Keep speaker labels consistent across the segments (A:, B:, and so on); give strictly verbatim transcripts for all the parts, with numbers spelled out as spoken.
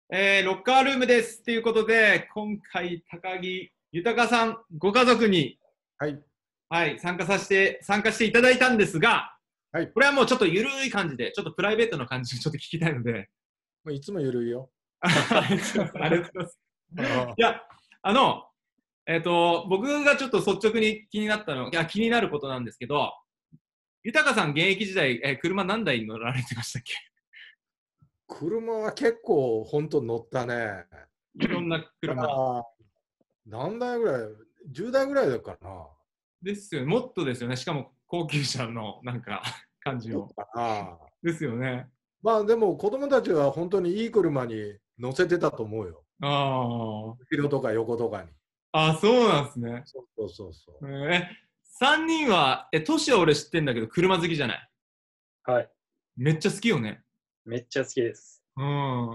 A: えーロッカールームですということで、今回、高木豊さんご家族に、
B: はい。
A: はい、参加させて、参加していただいたんですが、
B: はい。
A: これはもうちょっとゆるい感じで、ちょっとプライベートな感じでちょっと聞きたいので、
B: もういつもゆるいよ。
A: ありがとうございます。ありがとうございます。
B: あ
A: いや、あの、えっ、と、僕がちょっと率直に気になったの、いや、気になることなんですけど、豊さん現役時代、えー車何台乗られてましたっけ？
B: 車は結構本当乗ったね。
A: いろんな
B: だか
A: 車。
B: ら、何台ぐらい ?じゅう 台ぐらいだからな。
A: ですよね。もっとですよね。しかも高級車のなんか感じを。
B: もっとかな。
A: ですよね。
B: まあでも子供たちは本当にいい車に乗せてたと思うよ。
A: あ
B: 後ろとか横とかに。
A: あ。あ、そうなんですね。
B: そうそうそうそ
A: えー、さんにんは、え、トシは俺知ってんだけど、車好きじゃない。
C: はい。
A: めっちゃ好きよね。
C: めっちゃ好きです。
A: うん。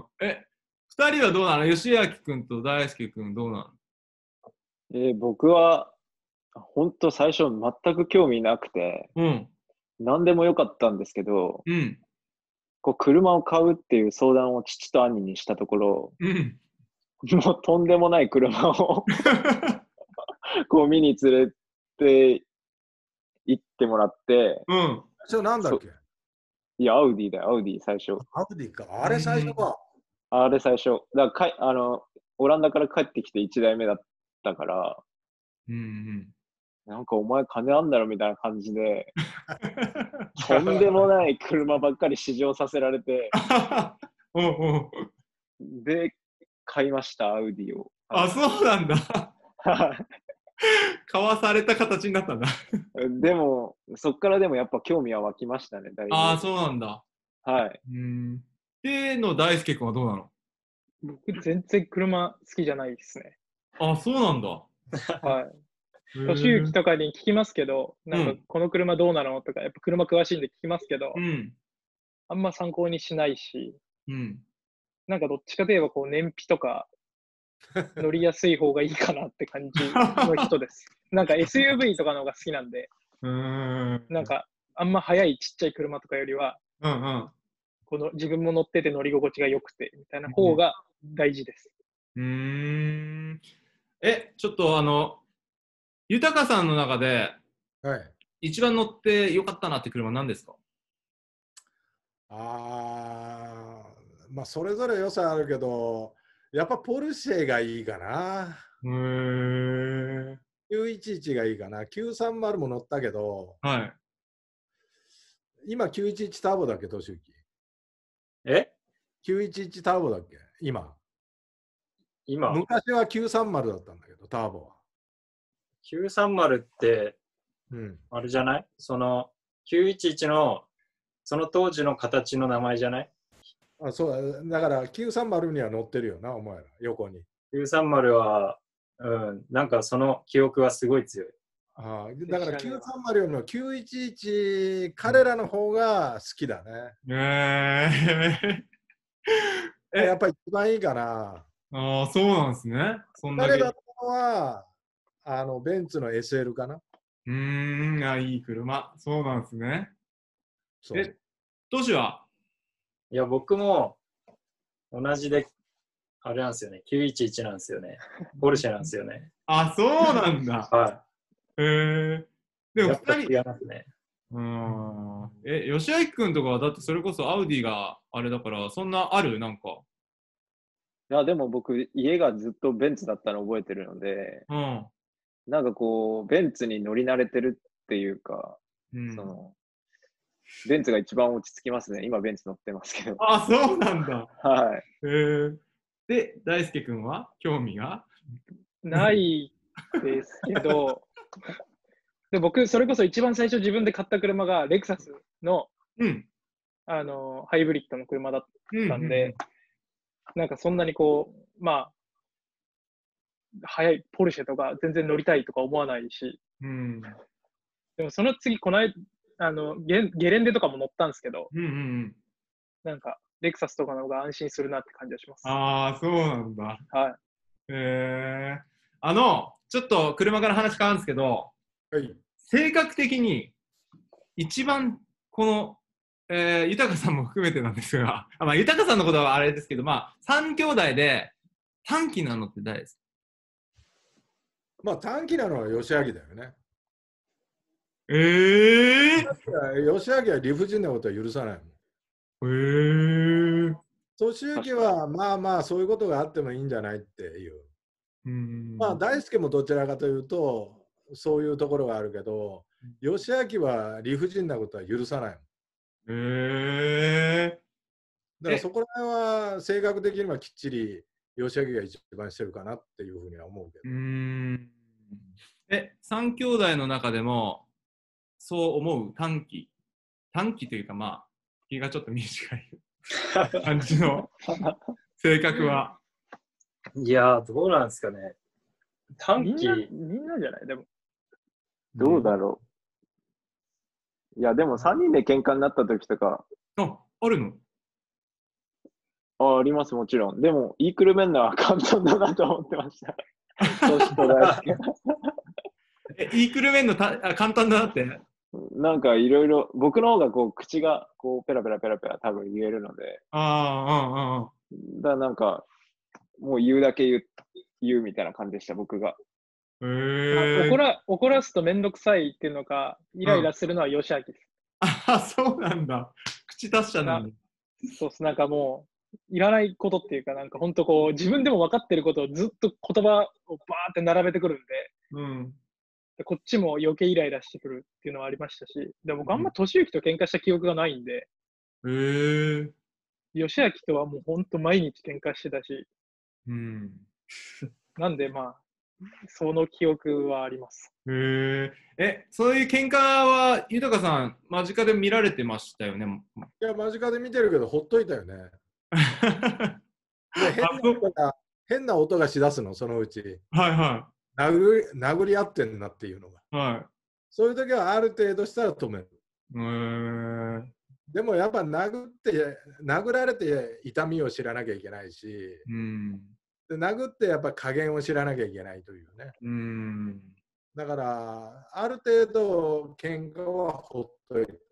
A: え、ふたりはどうなの？吉明くんと大輔くんどうなの？
C: えー僕は、本当最初全く興味なくて、
A: うん。
C: 何でもよかったんですけど、
A: うん。
C: こう車を買うっていう相談を父と兄にしたところ、
A: うん。
C: もうとんでもない車をこう見に連れて行ってもらって、
A: うん。
B: う。最初なんだっけ？
C: いや、アウディだよ、アウディ最初。
B: アウディか。あれ最初か。
C: あれ最初。だからかいあの、オランダから帰ってきていちだいめだったから、
A: うん。うん。
C: なんかお前金あんだろみたいな感じで、とんでもない車ばっかり試乗させられて、
A: うんうん。
C: で、買いました、アウディを。
A: あ、そうなんだ。
C: は
A: 買わされた形になったんだ。
C: いでも、そっからでもやっぱ興味は湧きましたね、だいぶ。
A: ああ、そうなんだ。
C: はい。
A: うん。での大輔君はどうなの？
D: 僕、全然車好きじゃないですね。
A: あ、そうなんだ。
D: はい。
A: へ
D: 年行とかに聞きますけど、なんか
A: うん
D: この車どうなのとか、やっぱ車詳しいんで聞きますけど、
A: うん。
D: あんま参考にしないし、
A: うん。
D: なんかどっちかといえばこう燃費とか乗りやすい方がいいかなって感じの人です。なんか エスユーブイ とかの方が好きなんで、
A: うーん。
D: なんかあんま速いちっちゃい車とかよりは、
A: うんうん。
D: この自分も乗ってて乗り心地が良くてみたいな方が大事です。
A: うーん。え、ちょっとあの、豊さんの中で
B: はい。
A: 一番乗ってよかったなって車何ですか？
B: ああ、まあそれぞれ良さあるけど、やっぱポルシェがいいかな。
A: へー。
B: きゅういちいちがいいかな。きゅうさんまるも乗ったけど、
A: はい。
B: 今きゅういちいちターボだっけ、トシユキ。
C: え
B: きゅういちいちターボだっけ、今。
C: 今、
B: 昔はきゅうさんまるだったんだけど、ターボは。
C: きゅうさんまるって、
B: うん。
C: あれじゃない？その、きゅういちいちの、その当時の形の名前じゃない？
B: あ、そうだ。だからきゅうさんまるには乗ってるよな、お前ら、横に。
C: きゅうさんまる は、うん、なんかその記憶はすごい強い。
B: ああ、だからきゅうさんまるよりもきゅういちいち、彼らの方が好きだね。
A: えー、え、
B: やっぱり一番いいかな。
A: ああ、そうなんですね。そんだけ。
B: 彼だったのは、あの、ベンツの エスエル かな。
A: うーん、あ、いい車。そうなんですね。
B: そう。
A: え、都市はい
C: や、僕も同じで、あれなんですよね。きゅういちいちなんですよね。ポルシェなんですよね。
A: あ、そうなんだ。
C: は
A: へえ。で
C: い。
A: も
C: やっぱ違
A: 二人、
C: いますね。
A: うーん。え、吉明君とかはだってそれこそアウディがあれだから、そんなあるなんか。
C: いや、でも僕、家がずっとベンツだったの覚えてるので、
A: うん。
C: なんかこう、ベンツに乗り慣れてるっていうか、
A: うん。
C: その、ベンツが一番落ち着きますね。今、ベンツ乗ってますけど。
A: あ、そうなんだ。
C: はい。
A: へえ。で、大輔君は興味が
D: ないですけど、で僕、それこそ一番最初自分で買った車がレクサスの、
A: うん。
D: あのハイブリッドの車だっ
A: うん。
D: たんで、なんかそんなにこう、まあ、速いポルシェとか全然乗りたいとか思わないし、
A: うん。
D: でもその次、この間、あのゲ、ゲレンデとかも乗ったんですけど、
A: うん。うん。
D: なんか、レクサスとかの方が安心するなって感じがします。
A: ああ、そうなんだ。
D: はい。
A: へえ。あの、ちょっと車から話変わるんですけど、
B: はい。
A: 性格的に一番このえー、豊さんも含めてなんですが、あまあ、豊さんのことはあれですけど、まあ、三兄弟で短期なのって誰ですか？
B: まあ短期なのは吉明だよね。
A: えー、
B: 吉明は理不尽なことは許さないもん。
A: えー、
B: 敏行はまあまあそういうことがあってもいいんじゃないっていう。
A: うん、
B: まあ大輔もどちらかというとそういうところがあるけど、吉明は理不尽なことは許さないもん。
A: えー、
B: だからそこら辺は性格的にはきっちり吉明が一番してるかなっていうふうには思うけ
A: う
B: ど。
A: ん。え、三兄弟の中でも、そう思う短期、短期というかまあ、気がちょっと短い感じの性格は。
E: いやー、どうなんですかね。短期、
D: みんな、みんなじゃないでも。
C: どうだろう。いや、でもさんにんで喧嘩になった時とか、
A: あ、あるの？
C: あ、あります、もちろん。でも、言いくるめんのは簡単だなと思ってました。年と大輔。
A: え、言いくるめんのたあ簡単だなって。
C: なんかいろいろ、僕の方がこう口がこうペラペラペラペラ多分言えるので、
A: ああ、うんうん。
C: だからなんか、もう言うだけ言う言うみたいな感じでした、僕が。
A: へ
D: あ
A: え
D: 怒ら怒らすとめんどくさいっていうのか、イライラするのは吉明です。
A: あ、そうなんだ。口達者なんだ。
D: そうっす、なんかもう、いらないことっていうか、なんか本当こう、自分でも分かってることをずっと言葉をバーって並べてくるんで、
A: うん。
D: でこっちも余計イライラしてくるっていうのはありましたし、でも僕あんま俊之と喧嘩した記憶がないんで、
A: へえ。
D: 吉明とはもう本当毎日喧嘩してたし、
A: うん。
D: なんでまあ、その記憶はあります。
A: へえ。え、そういう喧嘩は、豊さん、間近で見られてましたよね。
B: いや、間近で見てるけど、ほっといたよね。で変
A: あそう
B: な音が変な音がしだすの、そのうち。
A: はいは
B: 殴り殴り合ってんなっていうのが。
A: い。は
B: そういう時はある程度したら止める。
A: い。へえ。
B: でもやっぱ殴って、殴られて痛みを知らなきゃいけないし、
A: うん。
B: で殴ってやっぱ加減を知らなきゃいけないというね。
A: うん。
B: だから、ある程度喧嘩はほっといて。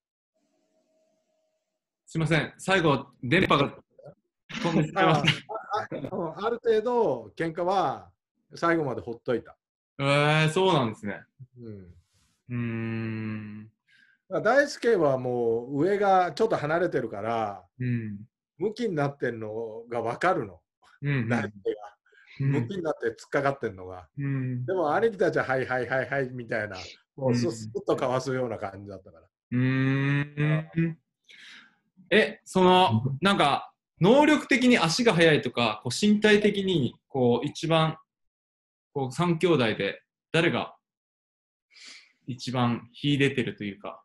A: すいません。最後、電波が飛んでしまいま
B: あ
A: し
B: あある程度喧嘩は最後までほっといた。
A: た。えー、そうなんですね。
B: うん
A: うーん。
B: 大輔はもう上がちょっと離れてるから
A: うん。
B: 向きになってんのが分かるの、
A: うん。
B: 大輔が
A: うん
B: 向きになって突っかかってんのが、
A: うん。
B: でも兄貴たちははいはいはいはいみたいな、もうスッスッとかわすような感じだったから。
A: うーん。え、その、なんか、能力的に足が速いとか、こう身体的に、こう、一番、こう、三兄弟で、誰が一番秀でてるというか。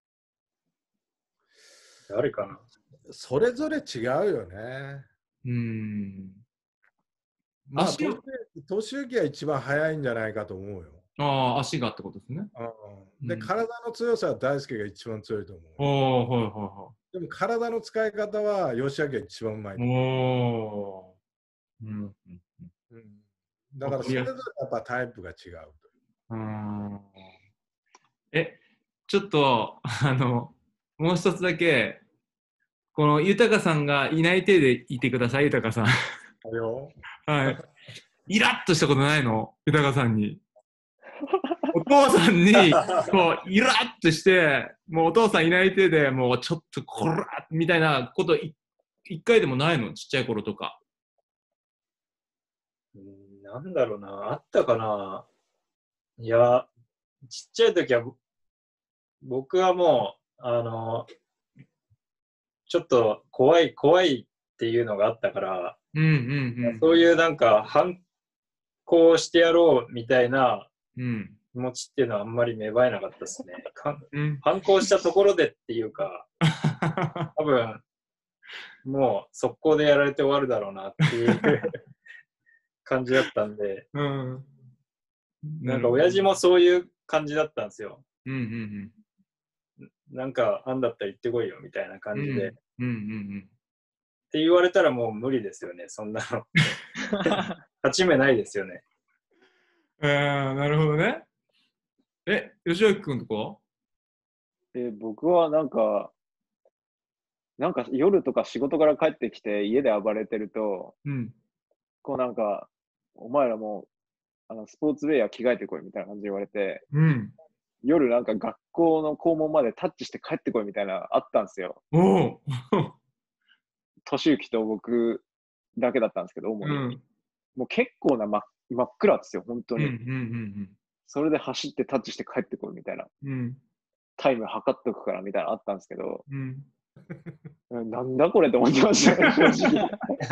E: 誰かな。
B: それぞれ違うよね。
A: うーん。
B: まあ、
A: 足を
B: 年行は一番早いんじゃないかと思うよ。
A: ああ、足がってことですね。
B: うん、で、
A: うん
B: 体の強さは大輔が一番強いと思う。
A: おー、はいは
B: でも体の使い方は吉明が一番うまい
A: いはい。。おー。うん。
B: うん、だからそれぞれやっぱタイプが違うという。
A: うーん。え、ちょっと、あの、もう一つだけ、この豊さんがいない体でいてください、豊さん。
B: あれよ。
A: はい。イラッとしたことないの豊さんに。お父さんに、こう、イラッとして、もうお父さんいない手でもうちょっとこらみたいなことい一回でもないのちっちゃい頃とか。
E: うんなんだろうな。あったかな。いや、ちっちゃい時は、僕はもう、あの、ちょっと怖い、怖いっていうのがあったから、
A: うんうん
E: そういうなんか反抗してやろうみたいな
A: うん。うん。
E: 気持ちっていうのはあんまり芽生えなかったですね。か
A: うん。
E: 反抗したところでっていうか、多分、もう速攻でやられて終わるだろうなっていう感じだったんで、
A: うん。
E: なんか親父もそういう感じだったんですよ。
A: うんうん
E: なんかあんだったら言ってこいよみたいな
A: うん。
E: 感じで。っ
A: うんうん
E: て言われたらもう無理ですよね、そんなの。勝ち目ないですよね。
A: うん。えー、なるほどね。え、吉脇君とこ
C: え僕はなんか、 なんか夜とか仕事から帰ってきて家で暴れてると、
A: うん。
C: こうなんか、お前らもう、あのスポーツウェア着替えてこいみたいな感じで言われて、
A: うん。
C: 夜なんか学校の校門までタッチして帰ってこいみたいなあったんですよ。
A: おお。
C: 俊之と僕だけだったんですけど、主に。
A: うん。
C: もう結構な真真っ暗ですよ、本当
A: うん。う
C: に。
A: ん。
C: それで走ってタッチして帰ってこいみたいな。
A: うん。
C: タイム測っとくからみたいなのあったんですけど、
A: うん。
C: なんだこれって思ってましたね、正直。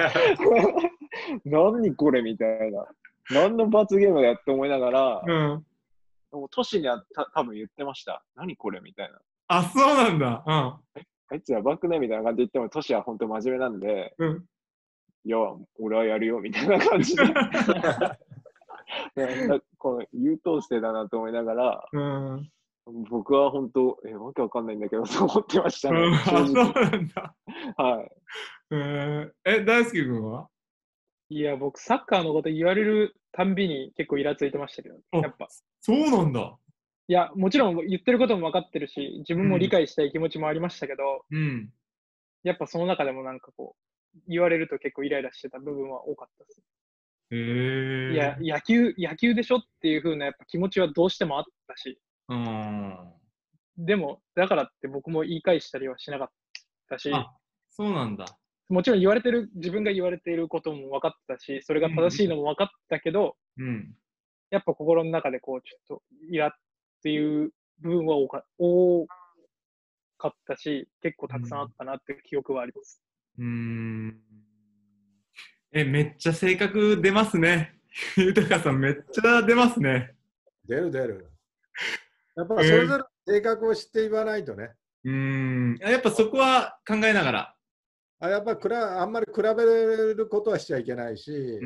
C: 何これみたいな。何の罰ゲームだよって思いながら、
A: うん。
C: もう都市にはた多分言ってました。何これみたいな。
A: あ、そうなんだ。
C: あいつやばくねみたいな感じで言っても、都市は本当真面目なんで、
A: うん。うん。
C: いや、俺はやるよみたいな感じで。なんかこの優等生だなと思いながら、
A: うん。
C: 僕は本当、え、わけわかんないんだけど、そう思ってましたね。
A: うん、あ、
C: 正
A: そう
C: 直。
A: なんだ。
C: はい。
A: えー、え、大輔君はい
D: や、僕、サッカーのこと言われるたんびに結構イラついてましたけど、
A: あ
D: やっぱ。
A: そうなんだ。
D: いや、もちろん言ってることも分かってるし、自分も理解したい気持ちもありましたけど、
A: うん。
D: やっぱその中でもなんかこう、言われると結構イライラしてた部分は多かったです。
A: へえー。
D: いや、野球、野球でしょっていう風なやっぱ気持ちはどうしてもあったし、
A: うん。
D: でも、だからって僕も言い返したりはしなかったし、
A: あ、そうなんだ。
D: もちろん言われてる、自分が言われていることも分かってたし、それが正しいのも分かったけど、
A: うん。
D: やっぱ心の中でこう、ちょっとイラっていう部分は多か多かったし、結構たくさんあったなっていう記憶はあります。
A: うーん。え、めっちゃ性格出ますね。豊さん、めっちゃ出ますね。
B: 出る出る。やっぱそれぞれ性格を知って言わないとね。
A: うーん。やっぱそこは考えながら。
B: あやっぱくらあんまり比べることはしちゃいけないし、
A: うん。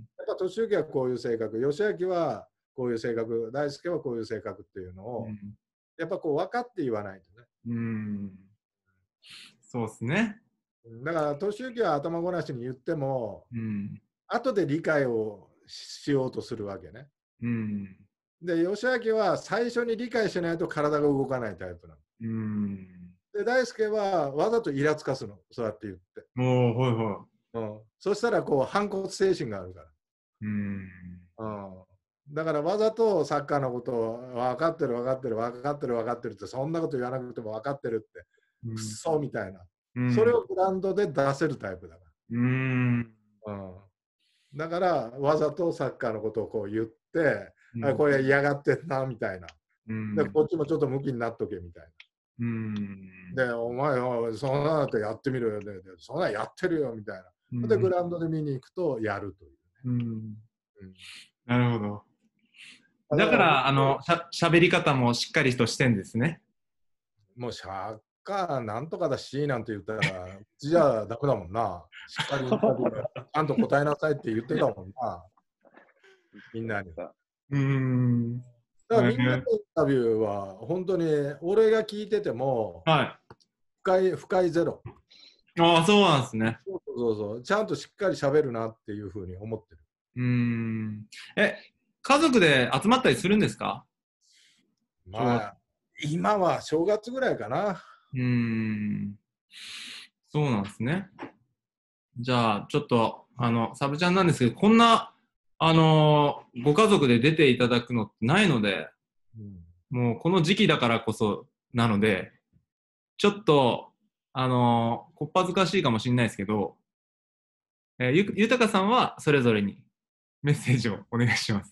B: やっぱ俊之はこういう性格、義明はこういう性格、大輔はこういう性格っていうのを、
A: うん
B: やっぱこう分かって言わないとね。
A: うーん。そうですね。
B: だから俊之は頭ごなしに言っても、
A: うん。
B: 後で理解をしようとするわけね。
A: うん。
B: で、義明は最初に理解しないと体が動かないタイプなの。
A: うん。
B: で、大輔はわざとイラつかすの、そうやって言って。
A: もう、ほいほい。
B: うん、そしたらこう反骨精神があるから。
A: うん。
B: うんだからわざとサッカーのことを分かってる分かってる分かってる分かってるってそんなこと言わなくても分かってるって
A: うん
B: くっそみたいな、
A: うん
B: それをグラウンドで出せるタイプだか
A: うん。
B: ら、うん、だからわざとサッカーのことをこう言って、
A: うん
B: あこれ嫌がってんなみたいな、
A: うん
B: でこっちもちょっと向きになっとけみたい
A: うん。
B: な、でお前おいそんなのってやってみるよ、ででそんなのやってるよみたいな、でグラウンドで見に行くとやるという、
A: うん。
B: うん
A: なるほど。だから、あの、しゃ、しゃべり方もしっかりとしてんですね。
B: もうサッカーなんとかだしなんて言ったら、うちじゃダメだもんな。しっかりインタビューでちゃんと答えなさいって言ってたもんな。みんなに。だか
A: うーん。
B: らみんなのインタビューは本当に俺が聞いてても
A: は
B: 深い、深いゼロ。
A: い。ああ、そうなんですね。
B: そうそうそう。ちゃんとしっかり喋るなっていうふうに思ってる。
A: うーん。え、家族で集まったりするんですか？
B: まあ、今は正月ぐらいかな。
A: うーん。そうなんですね。じゃあ、ちょっと、あの、サブちゃんなんですけど、こんな、あのーご家族で出ていただくのってないので、
B: うん
A: もうこの時期だからこそなので、ちょっと、あのーこっぱずかしいかもしれないですけど、えーゆ、ゆたかさんはそれぞれにメッセージをお願いします。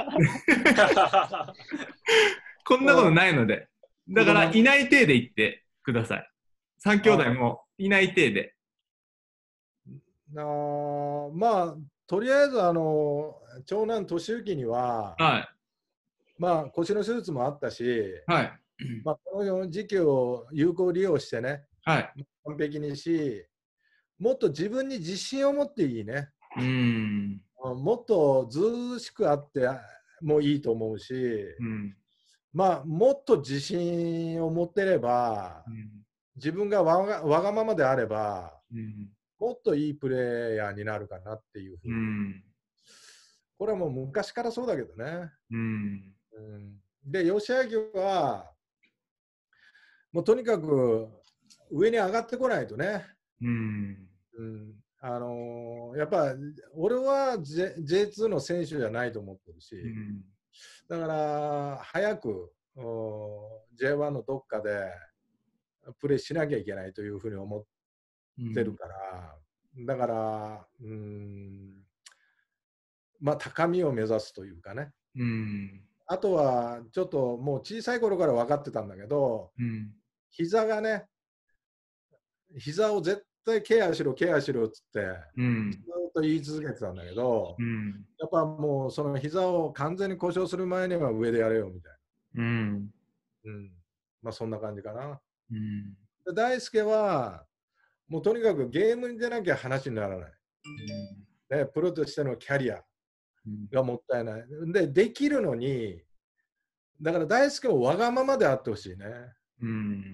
A: こんなことないので。だから、いない体で言ってください。三兄弟もいない体で。
B: あーまあ、とりあえずあの長男俊之には、
A: はい。
B: まあ、腰の手術もあったし、
A: はい。
B: まあ、この時期を有効利用してね、
A: はい。
B: 完璧にし、もっと自分に自信を持っていいね。
A: うーん。
B: もっとずうしくあってもいいと思うし、
A: うん。
B: まあ、もっと自信を持ってれば、
A: うん。
B: 自分がわがわがままであれば、
A: うん。
B: もっといいプレイヤーになるかなっていうふう
A: う
B: に、
A: ん。
B: これはもう昔からそうだけどね。
A: うん。
B: うん、で、吉明は、もうとにかく上に上がってこないとね。
A: うん。
B: うん、あのーやっぱ俺は J- ジェイツー の選手じゃないと思ってるし、
A: うん。
B: だから早くお ジェイワン のどっかでプレーしなきゃいけないというふうに思ってるから、だからうーんまあ高みを目指すというかね。
A: うん。
B: あとはちょっともう小さい頃から分かってたんだけど、
A: うん。
B: 膝がね、膝を絶対ケアしろケアしろっつって
A: うん。
B: ずっと言い続けてたんだけど、
A: うん。
B: やっぱもうその膝を完全に故障する前には上でやれよみたい
A: うん。
B: な。うん。まあそんな感じかな。
A: うん。
B: で大輔はもうとにかくゲームじゃなきゃ話にならない。ね、プロとしてのキャリアがもったいない。で、できるのに、だから大輔もわがままであってほしいね。
A: うん。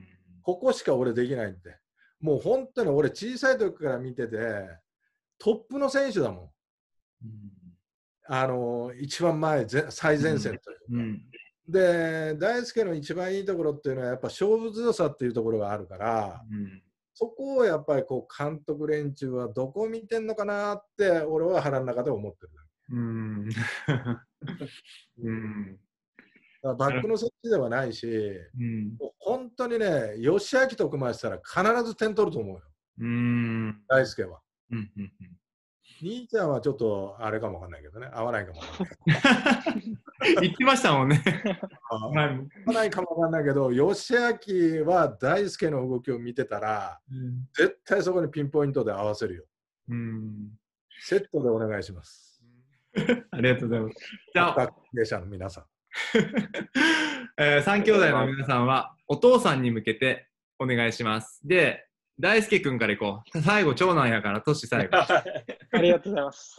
B: ここしか俺できないんで。もう本当に俺小さい時から見てて、トップの選手だもん。あの、一番前、ぜ最前線というか。
A: うん。
B: で、大輔の一番いいところっていうのはやっぱ勝負強さっていうところがあるから、
A: うん。
B: そこをやっぱりこう監督連中はどこを見てんのかなって俺は腹の中で思ってる。
A: うん。うん。
B: だからバックの選手ではないし、
A: うん。
B: もう本当にね、吉明と組ませたら必ず点取ると思うよ、
A: うん。
B: 大輔は。
A: うん。うん。
B: 兄ちゃんはちょっとあれかもわかんないけどね、合わないかもわかんない。
A: 言ってましたもんね。
B: 合
A: 前も。
B: わないかもわかんないけど、吉明は大輔の動きを見てたら、
A: うん。
B: 絶対そこにピンポイントで合わせるよ。
A: うん。
B: セットでお願いします。
A: ありがとうございます。じゃあ、
B: 関係者の皆さん。
A: えー、三兄弟の皆さんはお父さんに向けてお願いします。で、大輔君からいこう。最後、長男やから、トシ最後。
D: ありがとうございます。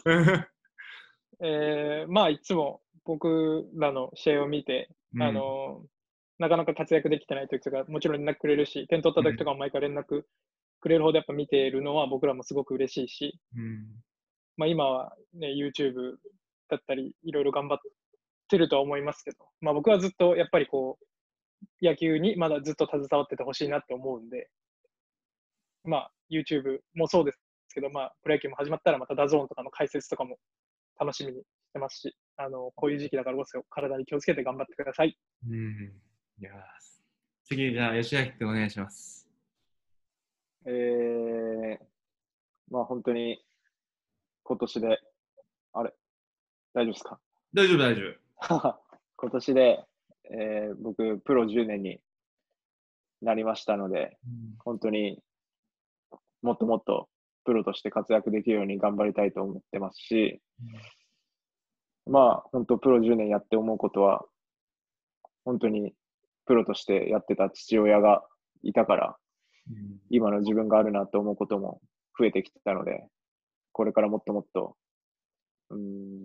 D: えー、まあ、いつも僕らの試合を見て、
A: うん
D: あの、なかなか活躍できてない時とか、もちろん連絡くれるし、点取った時とかも毎回連絡くれるほどやっぱ見ているのは僕らもすごく嬉しいし、
A: うん
D: まあ、今は、ね、YouTube だったり、いろいろ頑張ってるとは思いますけど、まあ、僕はずっとやっぱりこう、野球にまだずっと携わっててほしいなって思うんで、まあ、YouTube もそうですけど、まあ、プロ野球も始まったらまたダゾーンとかの解説とかも楽しみにしてますし、あの、こういう時期だからこそ体に気をつけて頑張ってください。
A: うんいやー次、じゃあ、吉明君お願いします。
C: えー、まあ本当に今年で、あれ、大丈夫ですか？
A: 大丈夫、大丈夫。
C: 今年で、えー僕、プロじゅうねんになりましたので、本当にもっともっとプロとして活躍できるように頑張りたいと思ってますし、まあ本当プロじゅうねんやって思うことは、本当にプロとしてやってた父親がいたから、
A: うん
C: 今の自分があるなと思うことも増えてきてたので、これからもっともっと、うん、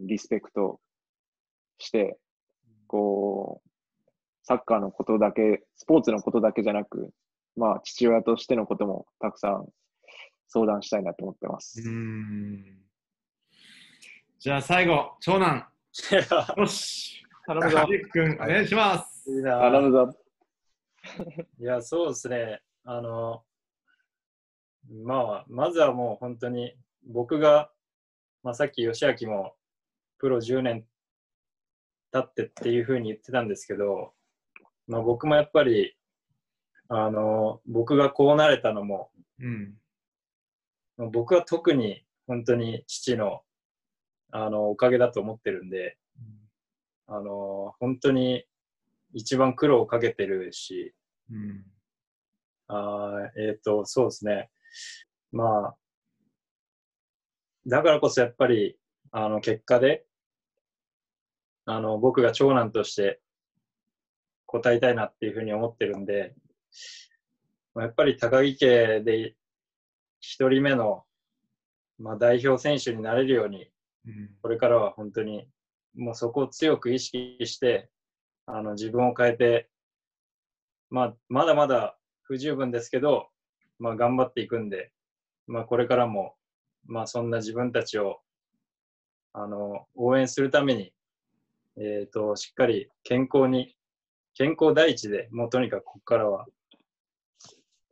C: リスペクトして、こう、サッカーのことだけ、スポーツのことだけじゃなく、まあ、父親としてのこともたくさん相談したいなと思ってます。
A: うんじゃあ、最後、長男。よし。
D: 頼むぞ。
A: 吉明君、お願いします。
E: いいな
C: 頼むぞ。
E: いや、そうですね。あの、まあ、まずはもう本当に僕が、まあ、さっき吉明もプロじゅうねん経ってっていうふうに言ってたんですけど、まあ、僕もやっぱり、あの、僕がこうなれたのも、
A: うん。
E: 僕は特に本当に父の、あの、おかげだと思ってるんで、あの、本当に一番苦労をかけてるし、
A: うん。
E: あえっ、と、そうですね。まあ、だからこそやっぱり、あの、結果で、あの、僕が長男として答えたいなっていうふうに思ってるんで、やっぱり高木家で一人目の、まあ、代表選手になれるように、
A: うん。
E: これからは本当に、もうそこを強く意識して、あの、自分を変えて、まあ、まだまだ不十分ですけど、まあ、頑張っていくんで、まあ、これからも、まあ、そんな自分たちを、あの、応援するために、えっと、しっかり健康に、健康第一で、もうとにかくここからは、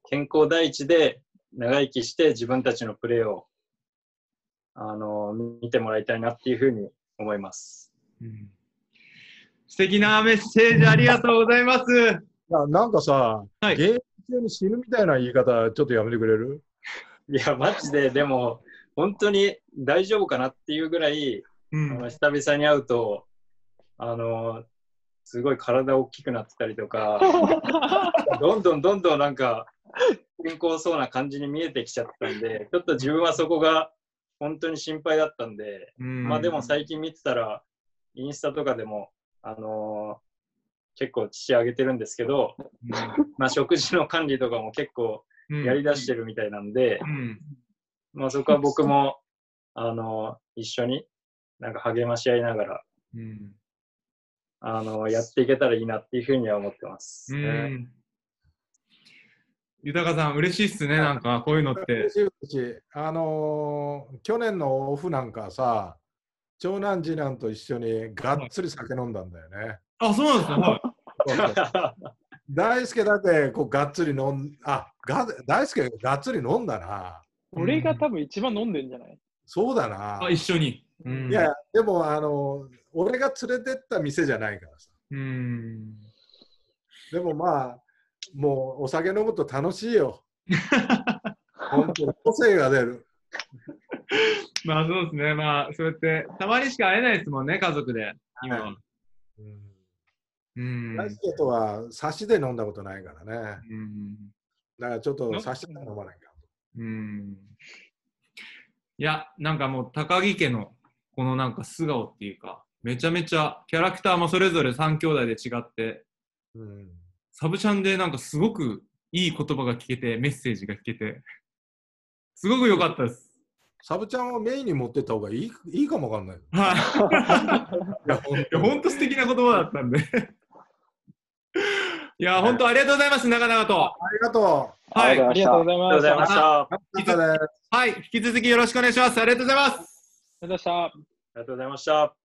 E: 健康第一で長生きして自分たちのプレーをあの見てもらいたいなっていうふうに思います。
A: うん、素敵なメッセージありがとうございます。
B: ななんかさ、
A: はい、
B: 現役中に死ぬみたいな言い方、ちょっとやめてくれる？
E: いや、マジで、でも、本当に大丈夫かなっていうぐらい、うん、あの久々に会うと、あの、すごい体大きくなってたりとか、どんどんどんどんなんか、健康そうな感じに見えてきちゃったんで、ちょっと自分はそこが本当に心配だったんで、うん、まあでも最近見てたら、インスタとかでも、あのー、結構父あげてるんですけど、うん、まあ食事の管理とかも結構やりだしてるみたいなんで、うん、まあそこは僕も、あのー、一緒になんか励まし合いながら、うん、あのー、やっていけたらいいなっていうふうには思ってます。うん、
A: 豊さん、嬉しいっすね、なんかこういうのって。
B: 嬉しい嬉しい。あのー、去年のオフなんかさ、長男次男と一緒にがっつり酒飲んだんだよね。
A: あ、そうなんですね。はい、
B: 大輔だけこうがっつり飲んあが大輔がっつり飲んだな。
D: 俺が多分一番飲んでんじゃない？
B: そうだな。
A: あ、一緒に。
B: うん、いや、でもあの俺が連れてった店じゃないからさ。
A: うん。
B: でもまあ、もうお酒飲むと楽しいよ。本当に個性が出る。
A: まあそうですね。まあそうやってたまにしか会えないですもんね、家族で。今は。
B: うん。大輔とは差しで飲んだことないからね。
A: うん。
B: だからちょっと差しで飲まないか。
A: うん。いや、なんかもう高木家のこのなんか素顔っていうか、めちゃめちゃキャラクターもそれぞれさん兄弟で違って、うん、サブチャンでなんかすごくいい言葉が聞けて、メッセージが聞けて、すごく良かったです。
B: サブちゃんをメインに持ってった方がいい、いいかもわかんない。
A: はい。いや、ほんと素敵な言葉だったんで。いや、本当ありがとうございます、長々と。
B: ありがとう。
D: はい、ありがとうございました。
A: はい、引き続きよろしくお願いします。ありがとうございます。
D: ありがとうございました。
E: ありがとうございました。